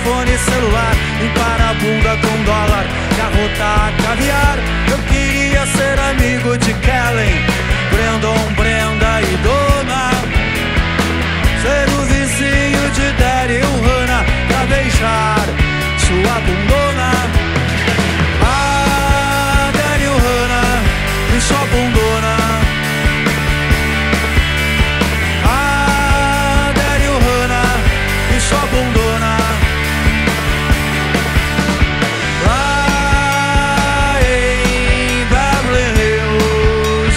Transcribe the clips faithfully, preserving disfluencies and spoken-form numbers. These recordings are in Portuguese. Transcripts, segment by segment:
telefone celular, limpar a bunda com dólar e arrotar caviar. Eu queria ser amigo de Kellen, Brandon, Brenda e Dona, ser o vizinho de Daryl Hannah pra beijar sua bundona. Ah, Daryl Hannah e sua bundona. Ah, Daryl Hannah e sua bundona. Lá em Beverly Hills,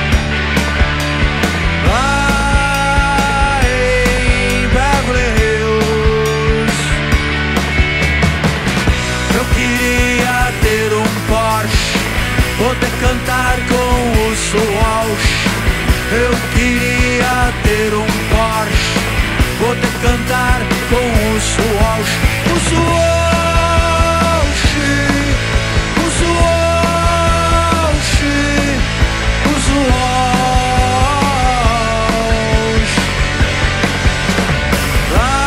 lá em Beverly Hills. Eu queria ter um Porsche, poder cantar com o Swalsh. Eu queria ter um Porsche, poder cantar com o Swalsh. O Swalsh, o Swalsh, o Swalsh. Lá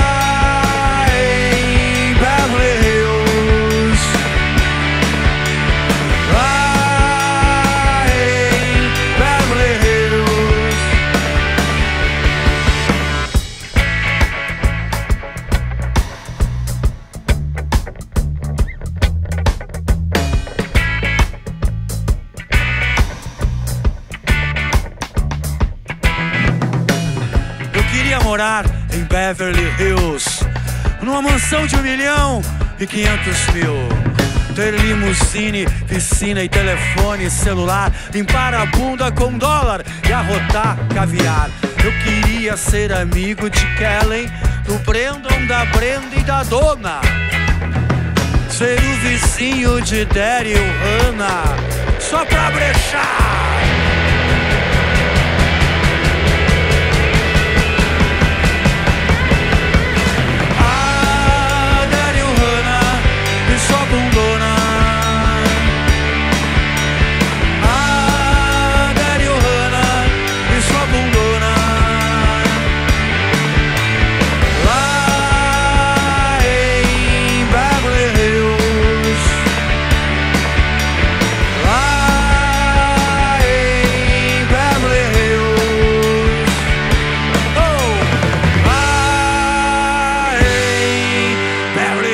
em Beverly Hills, lá em Beverly Hills. Eu queria morar em Beverly Hills, numa mansão de um milhão e quinhentos mil. Ter limusine, piscina e telefone celular, limpar a bunda com dólar e arrotar caviar. Eu queria ser amigo de Kellen, do Brandon, da Brenda e da Dona, ser o vizinho de Daryl Hannah só pra brechar. Ah, Daryl Hannah e sua bundona. Ah, Daryl Hannah e sua bundona. Lá em Beverly Hills, lá em Beverly Hills. Oh, lá em Beverly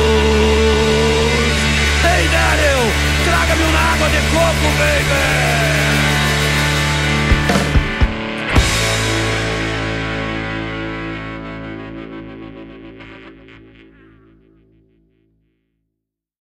Hills. Hey, Daryl, traga-me uma água de coco, baby.